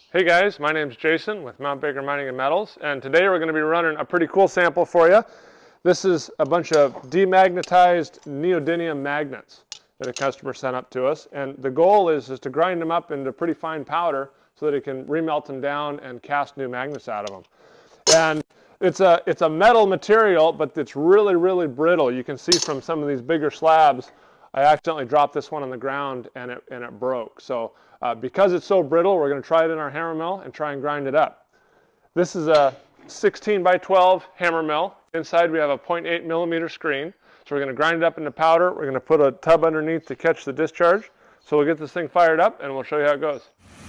Hey guys, my name's Jason with Mount Baker Mining and Metals, and today we're going to be running a pretty cool sample for you. This is a bunch of demagnetized neodymium magnets that a customer sent up to us, and the goal is to grind them up into pretty fine powder so that it can remelt them down and cast new magnets out of them. And it's a metal material, but it's really, really brittle. You can see from some of these bigger slabs, I accidentally dropped this one on the ground and it broke. So because it's so brittle, we're going to try it in our hammer mill and try and grind it up. This is a 16 by 12 hammer mill. Inside we have a 0.8 millimeter screen. So we're going to grind it up into powder. We're going to put a tub underneath to catch the discharge. So we'll get this thing fired up and we'll show you how it goes.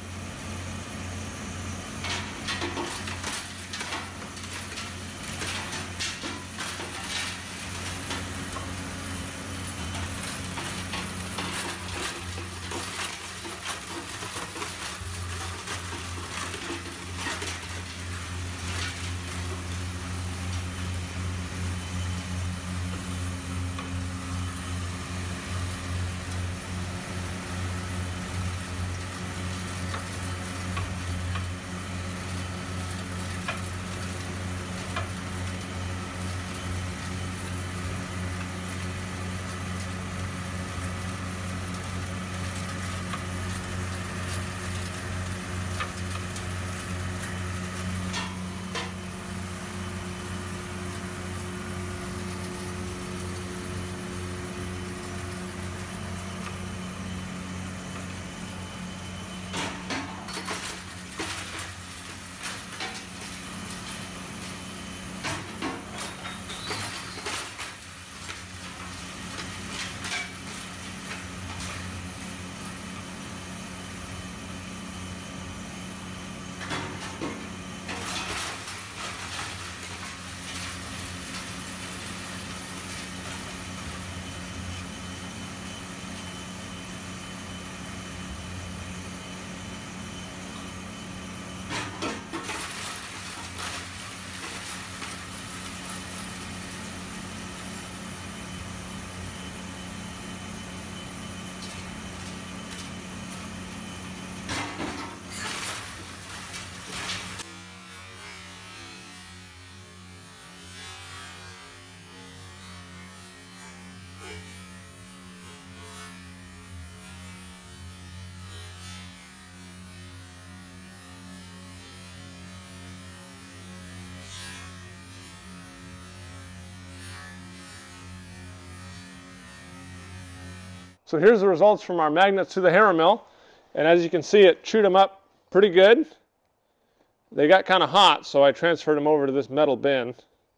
So here's the results from our magnets to the hammer mill, and as you can see, it chewed them up pretty good. They got kind of hot, so I transferred them over to this metal bin.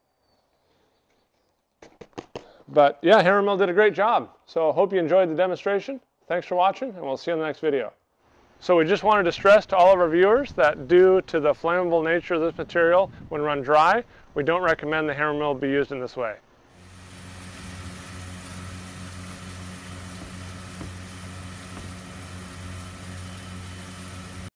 But yeah, hammer mill did a great job. So I hope you enjoyed the demonstration. Thanks for watching, and we'll see you in the next video. So we just wanted to stress to all of our viewers that due to the flammable nature of this material when run dry, we don't recommend the hammer mill be used in this way.